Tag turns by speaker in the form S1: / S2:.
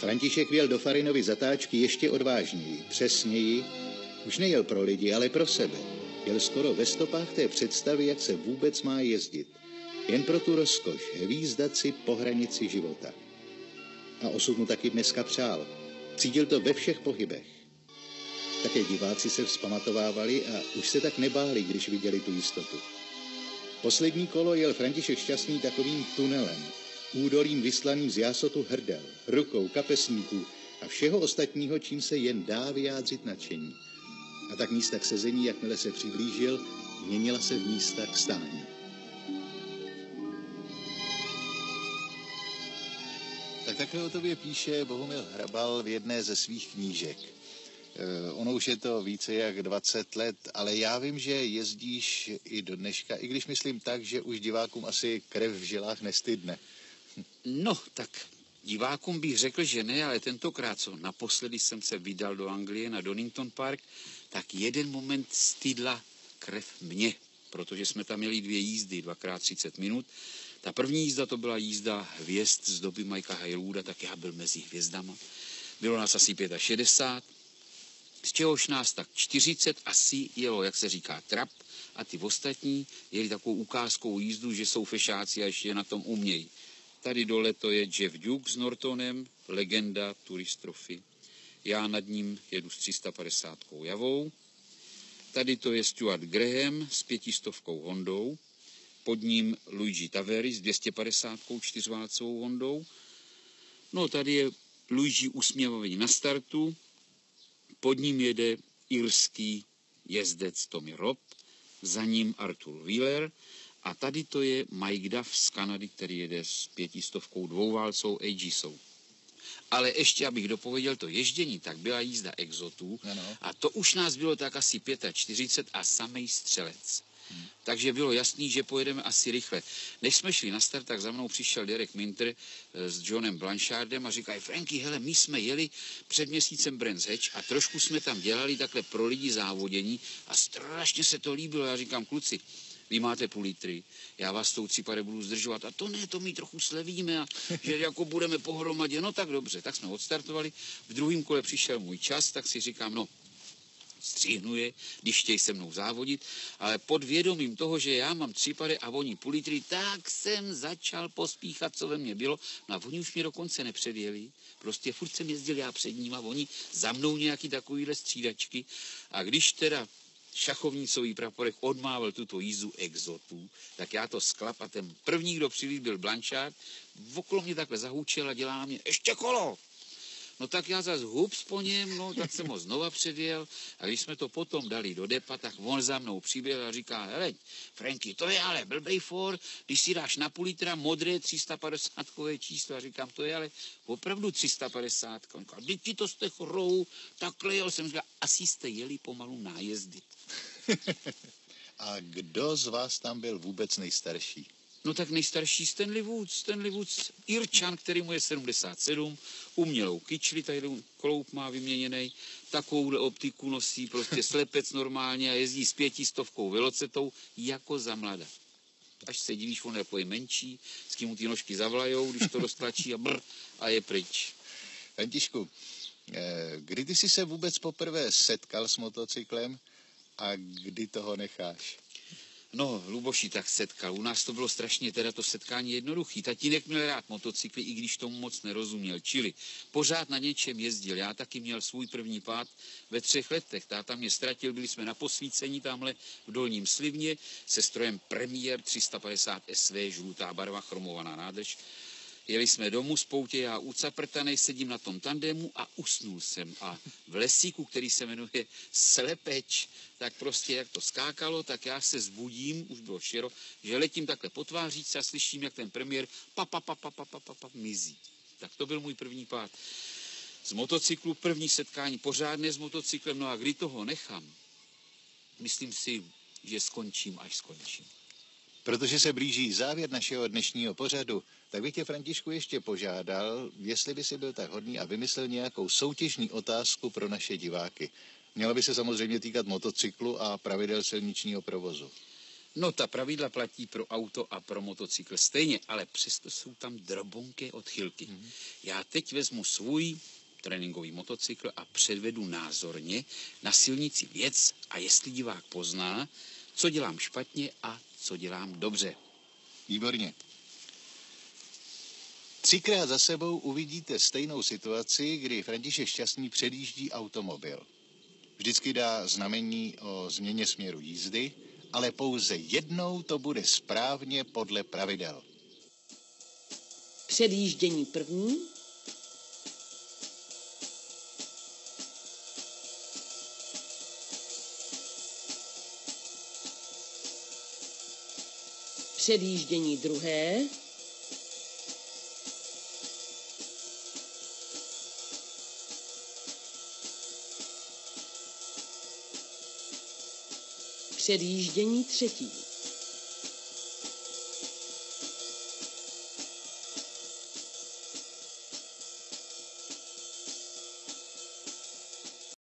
S1: František vjel do Farinovy zatáčky ještě odvážněji, přesněji. Už nejel pro lidi, ale pro sebe. Jel skoro ve stopách té představy, jak se vůbec má jezdit. Jen pro tu rozkoš, hvízdat si po hranici života. A osud mu taky dneska přál. Cítil to ve všech pohybech. Také diváci se vzpamatovávali a už se tak nebáli, když viděli tu jistotu. Poslední kolo jel František Šťastný takovým tunelem, údolím vyslaným z jásotu hrdel, rukou, kapesníků a všeho ostatního, čím se jen dá vyjádřit nadšení. A tak místa k sezení, jakmile se přiblížil, měnila se v místa k stání. Tak takhle o tobě píše Bohumil Hrabal v jedné ze svých knížek. Ono už je to více jak 20 let, ale já vím, že jezdíš i do dneška, i když myslím tak, že už divákům asi krev v žilách nestydne.
S2: No, tak divákům bych řekl, že ne, ale tentokrát, co naposledy jsem se vydal do Anglie na Donington Park, tak jeden moment stydla krev mě, protože jsme tam měli 2 jízdy, 2x 30 minut. Ta první jízda to byla jízda hvězd z doby Mikea Haylwooda, tak já byl mezi hvězdama. Bylo nás asi 65, z čehož nás tak 40 asi jelo, jak se říká, trap, a ty ostatní jeli takovou ukázkovou jízdu, že jsou fešáci a ještě na tom umějí. Tady dole to je Jeff Duke s Nortonem, legenda turistrofy. Já nad ním jedu s 350 javou. Tady to je Stuart Graham s 500 Hondou. Pod ním Luigi Taveri s 250 čtyřválcovou Hondou. No tady je Luigi usměvavý na startu. Pod ním jede irský jezdec Tommy Robb, za ním Arthur Wheeler a tady to je Mike Duff z Kanady, který jede s 500 dvouválcou AGSou. Ale ještě, abych dopověděl to ježdění, tak byla jízda exotů a to už nás bylo tak asi 45 a samej střelec. Takže bylo jasný, že pojedeme asi rychle. Než jsme šli na start, tak za mnou přišel Derek Minter s Johnem Blanchardem a říkají: Franky, hele, my jsme jeli před měsícem Brands Hatch a trošku jsme tam dělali takhle pro lidi závodění a strašně se to líbilo. Já říkám: kluci, vy máte půl litry, já vás tou Cipare budu zdržovat. A to ne, to my trochu slevíme a že jako budeme pohromadě. No tak dobře, tak jsme odstartovali. V druhém kole přišel můj čas, tak si říkám, no, stříhnu je, když chtějí se mnou závodit, ale pod vědomím toho, že já mám Cipare a oni půl litry, tak jsem začal pospíchat, co ve mně bylo. No a oni už mě dokonce nepředjeli, prostě furt jsem jezdil já před ním a oni za mnou nějaký takovýhle střídačky. A když teda šachovnicový praporek odmával tuto jízdu exotů, tak já to sklap a ten první, kdo přilít, byl Blanchard, okolo mě takhle zahučel a dělá na mě: ještě kolo! No tak já zas hups po něm, no tak jsem ho znova předjel a když jsme to potom dali do depa, tak on za mnou přiběhl a říká: hele, Franky, to je ale blbej for, když si dáš na půl litra modré 350-kové číslo. A říkám: to je ale opravdu 350. On říká: vždyť ti to jste chorou, takhle jel. Jsem říkal: asi jste jeli pomalu nájezdy.
S1: A kdo z vás tam byl vůbec nejstarší?
S2: No tak nejstarší Stanley Woods, Irčan, který mu je 77, umělou kyčli, tady kloup má vyměněný, takovouhle optiku nosí, prostě slepec normálně a jezdí s 500 velocetou jako za mlada. Až se divíš, on jako je menší, s kým mu ty nožky zavlajou, když to roztlačí a je pryč.
S1: Františku, kdy ty jsi se vůbec poprvé setkal s motocyklem a kdy toho necháš?
S2: No, Luboši, tak setkal. U nás to bylo strašně teda to setkání jednoduchý. Tatínek měl rád motocykly, i když tomu moc nerozuměl. Čili pořád na něčem jezdil. Já taky měl svůj první pád ve 3 letech. Táta mě ztratil, byli jsme na posvícení tamhle v Dolním Slivně se strojem Premier 350 SV, žlutá barva, chromovaná nádrž. Jeli jsme domů z poutě, já ucaprtanej sedím na tom tandému a usnul jsem. A v lesíku, který se jmenuje Slepeč, tak prostě jak to skákalo, tak já se zbudím, už bylo širo, že letím takhle po tváříce a slyším, jak ten premiér mizí. Tak to byl můj první pád. Z motocyklu první setkání pořádné s motocyklem, no a kdy toho nechám, myslím si, že skončím, až skončím.
S1: Protože se blíží závěr našeho dnešního pořadu, tak bych tě, Františku, ještě požádal, jestli by si byl tak hodný a vymyslel nějakou soutěžní otázku pro naše diváky. Měla by se samozřejmě týkat motocyklu a pravidel silničního provozu.
S2: No, ta pravidla platí pro auto a pro motocykl stejně, ale přesto jsou tam drobonké odchylky. Já teď vezmu svůj tréninkový motocykl a předvedu názorně na silnici věc a jestli divák pozná, co dělám špatně a co dělám dobře.
S1: Výborně. 3krát za sebou uvidíte stejnou situaci, kdy František Šťastný předjíždí automobil. Vždycky dá znamení o změně směru jízdy, ale pouze jednou to bude správně podle pravidel.
S3: Předjíždění první. Předjíždění druhé. Předjíždění třetí.